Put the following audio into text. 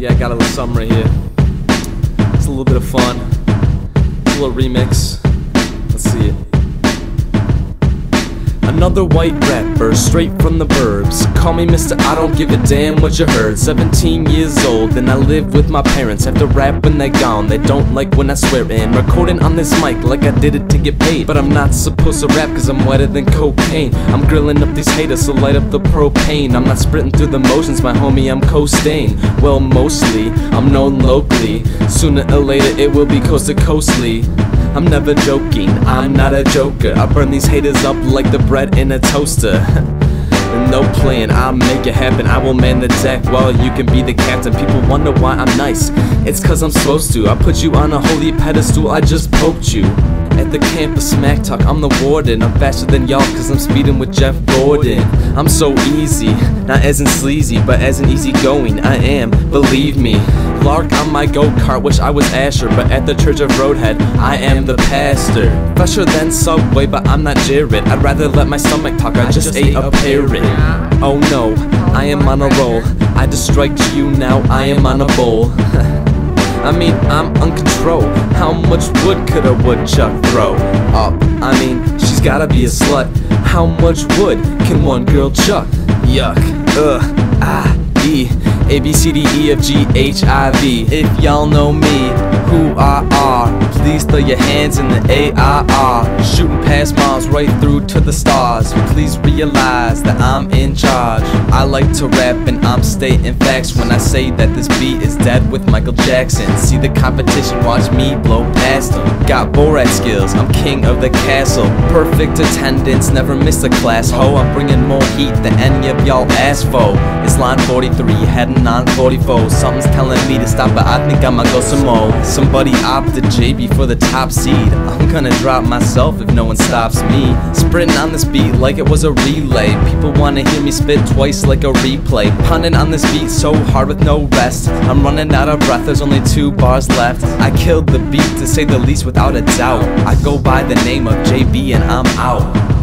Yeah, I got a little something right here. It's a little bit of fun. A little remix. Let's see it. Another white rapper, straight from the burbs. Call me Mr. I don't give a damn what you heard. 17 years old and I live with my parents. Have to rap when they're gone, they don't like when I swear in. Recording on this mic like I did it to get paid, but I'm not supposed to rap cause I'm wetter than cocaine. I'm grilling up these haters, so light up the propane. I'm not sprinting through the motions, my homie, I'm coasting. Well, mostly, I'm known locally. Sooner or later it will be coast to coastly. I'm never joking, I'm not a joker. I burn these haters up like the bread in a toaster. No playing, I'll make it happen. I will man the deck while you can be the captain. People wonder why I'm nice, it's cause I'm supposed to. I put you on a holy pedestal, I just poked you. At the campus smack talk, I'm the warden. I'm faster than y'all cause I'm speeding with Jeff Gordon. I'm so easy, not as in sleazy, but as in easy going. I am, believe me. Lark on my Go-Kart, wish I was Asher, but at the Church of Roadhead, I am the pastor. Fresher than Subway, but I'm not Jared. I'd rather let my stomach talk, I just ate a parrot. Oh no, I am on a roll. I just strike you now, I am on a bowl. I mean, I'm uncontrolled. How much wood could a woodchuck throw up? I mean, she's gotta be a slut. How much wood can one girl chuck? Yuck, I-E, A-B-C-D-E-F-G-H-I-V. If y'all know me, who I are, please throw your hands in the A-I-R. Shooting past miles right through to the stars. Please realize that I'm in charge. I like to rap and I'm stating facts when I say that this beat is dead with Michael Jackson. See the competition, watch me blow past them. Got Borat skills, I'm king of the castle. Perfect attendance, never miss a class, ho. I'm bringing more heat than any of y'all asked for. It's line 43, heading on 44. Something's telling me to stop, but I think I'ma go some more. Somebody opted JB for the top seed. I'm gonna drop myself if no one stops me. Sprinting on this beat like it was a relay. People wanna hear me spit twice like a replay. Punning on this beat so hard with no rest. I'm running out of breath, there's only 2 bars left. I killed the beat to say the least without a doubt. I go by the name of JB and I'm out.